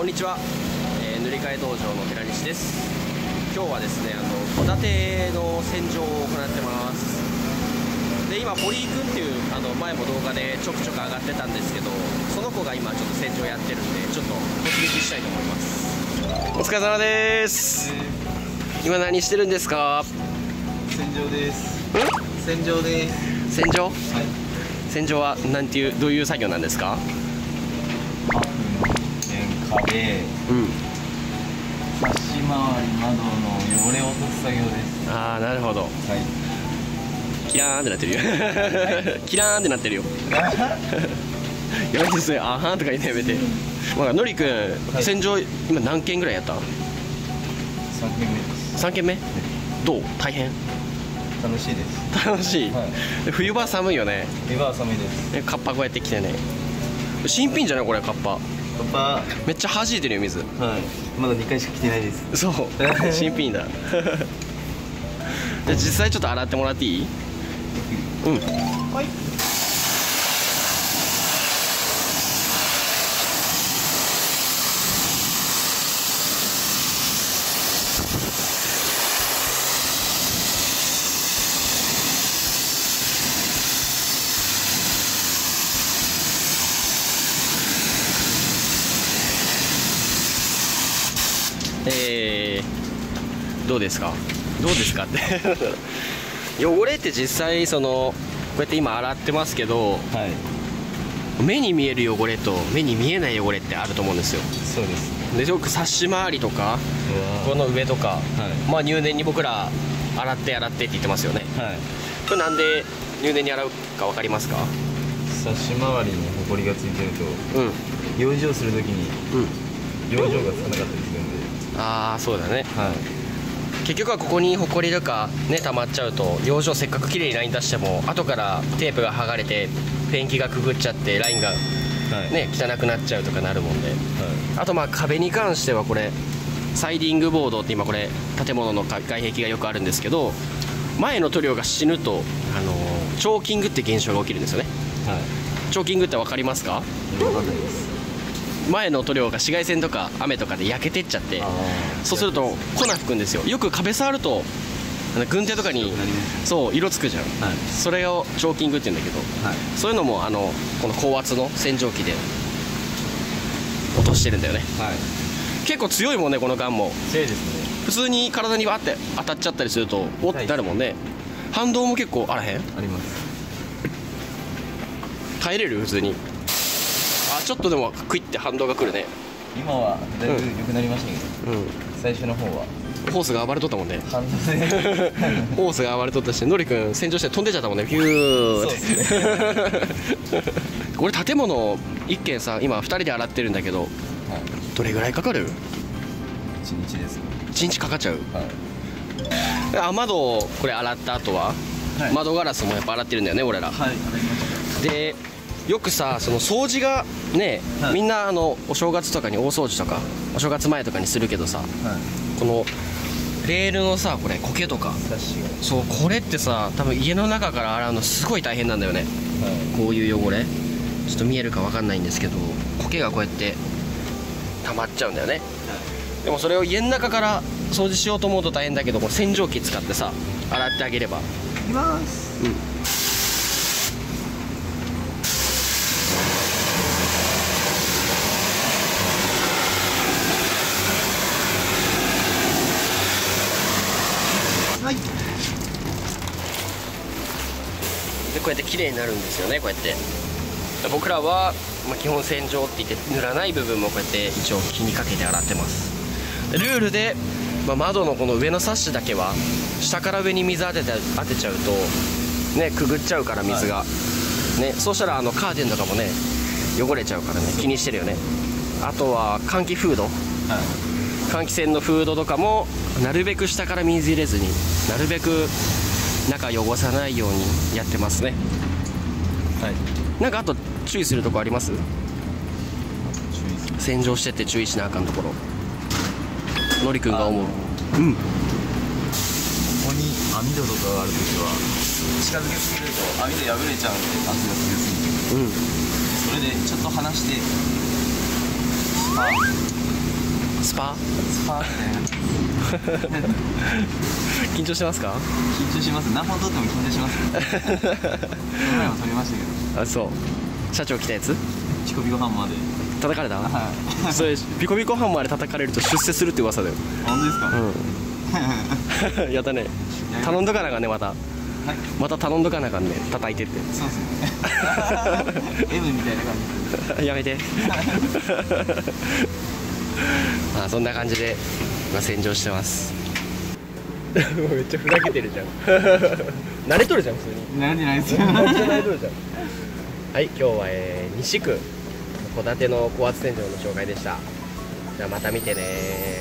んにちは、塗り替え道場の寺西です。今日はですね、戸建ての洗浄を行ってます。で、今堀井くんっていう前も動画でちょくちょく上がってたんですけど、その子が今ちょっと洗浄やってるんで、ちょっと突撃したいと思います。お疲れ様です。今何してるんですか？ 洗浄です。洗浄です。 洗浄？はい。洗浄はどういう作業なんですか？ 壁、サッシ周り窓の汚れを落とす作業です。ああ、なるほど。はい。 キラーンってなってるよ。キラーンってなってるよ。やめてですね。あはんとか言ってやめて。まあ、のりくん、はい、洗浄今何件ぐらいやった？3 件目です。 3件目？どう？大変？ 楽しいです。 楽しい。はい、冬場は寒いよね。 冬場は寒いです。 カッパこうやって着てね。新品じゃないこれカッパ。めっちゃ弾いてるよ水。はい。まだ2回しか着てないです。そう。新品だ。じゃあ実際ちょっと洗ってもらっていい？うん。はい。どうですか？どうですかって汚れって実際こうやって今洗ってますけど、はい、目に見える汚れと目に見えない汚れってあると思うんですよ。 そうです。 でよくサッシ周りとかこの上とか、はい、まあ入念に僕ら洗ってって言ってますよね。はい、これなんで入念に洗うか分かりますか？ サッシ周りにホコリがついてると、養生するときに養生がつかなかったりするんで。 ああ、そうだね。はい。結局はここにホコリとかね溜まっちゃうと、養生せっかく綺麗にライン出しても後からテープが剥がれてペンキがくぐっちゃってラインがね、汚くなっちゃうとかなるもんで、はい、あとまあ壁に関してはこれサイディングボードって今これ建物の外壁がよくあるんですけど、前の塗料が死ぬとチョーキングって現象が起きるんですよね。はい、チョーキングって分かりますか？分かんないです。前の塗料が紫外線とか雨とかで焼けてっちゃって、そうすると粉吹くんですよ。よく壁触ると軍手とかにそう色つくじゃん。はい、それをチョーキングって言うんだけど、はい、そういうのもこの高圧の洗浄機で落としてるんだよね。はい、結構強いもんね、このガンも。 強いですね。 普通に体にわって当たっちゃったりするとおってなるもんね。反動も結構あらへん？ あります。 耐えれる？普通に。あ、ちょっとでもクイって反動がくるね。 今はだいぶ良くなりましたけど、最初の方はホースが暴れとったもんね。 反動でホースが暴れとったし、のりくん洗浄して飛んでちゃったもんね。ピューって。俺建物1軒さ今2人で洗ってるんだけど、はい、どれぐらいかかる ？1日です。 1日かかっちゃう。はい、雨戸これ洗った後は、はい、窓ガラスもやっぱ洗ってるんだよね俺ら。はい、でよくさ掃除がね、はい、みんなお正月とかに大掃除とかお正月前とかにするけどさ、はい、このレールのさこれ苔とか、そうこれってさ多分家の中から洗うのすごい大変なんだよね。はい、こういう汚れちょっと見えるか分かんないんですけど、苔がこうやって溜まっちゃうんだよね。はい、でもそれを家の中から掃除しようと思うと大変だけど、こう洗浄機使ってさ洗ってあげれば。いきます。うん。はい、でこうやって綺麗になるんですよね。こうやって僕らは、基本洗浄って言って塗らない部分もこうやって一応気にかけて洗ってます。ルールで、窓のこの上のサッシだけは下から上に水当てちゃうとねくぐっちゃうから水が、はい、ね、そうしたらカーテンとかもね汚れちゃうからね気にしてるよね。あとは換気フード、はい、換気扇のフードとかもなるべく下から水入れずになるべく中汚さないようにやってますね。はい、なんかあと注意するとこあります？洗浄してて注意しなあかんところ。のりくんが思う。ここに網戸とかがあるときは近づけすぎると網戸破れちゃうんで、圧が強すぎて、それでちょっと離してスパスパ緊張してますか？ 緊張します。何本撮っても緊張します。この前も撮りましたけど。 あ、そう社長来たやつピコピコハンマーで叩かれた？ はい。 それピコピコハンマーで叩かれると出世するって噂だよ。 本当ですか？ うんやったね。頼んどかなあかんね。また頼んどかなあかんね。叩いてって。 そうですね。M みたいな感じでやめてまあそんな感じで今洗浄してます。めっちゃふざけてるじゃん慣れとるじゃん。普通に慣れてないですよ。 慣れとるじゃん。はい、今日は、西区戸建ての高圧洗浄の紹介でした。じゃあまた見てね。